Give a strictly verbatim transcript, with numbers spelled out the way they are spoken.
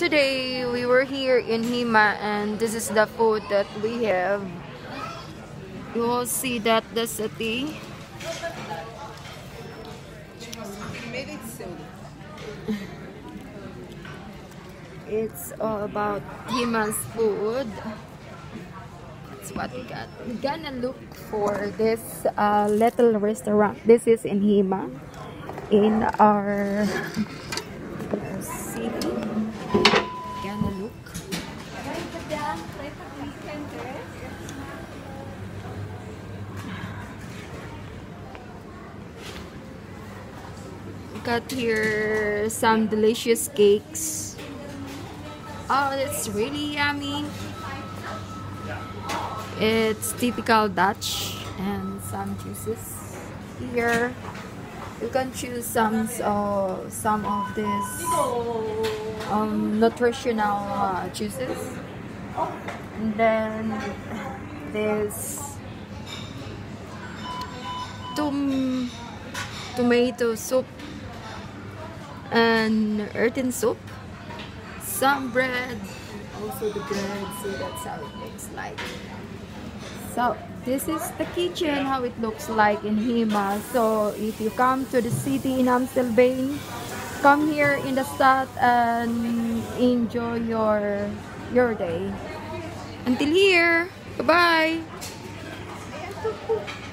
today we were here in HEMA and this is the food that we have. You will see that the city. It's all about HEMA's food. That's what we got. We're gonna look for this uh, little restaurant. This is in HEMA, in our city. Gonna look. Got here some delicious cakes. Oh, it's really yummy. It's typical Dutch and some juices here. You can choose some uh, some of these um, nutritional uh, juices. And then this tom tomato soup and earthen soup. Some bread, also the bread, so that's how it looks like. So this is the kitchen, how it looks like in HEMA. So if you come to the city in Amstelveen, come here in the stad and enjoy your your day. Until here, bye bye.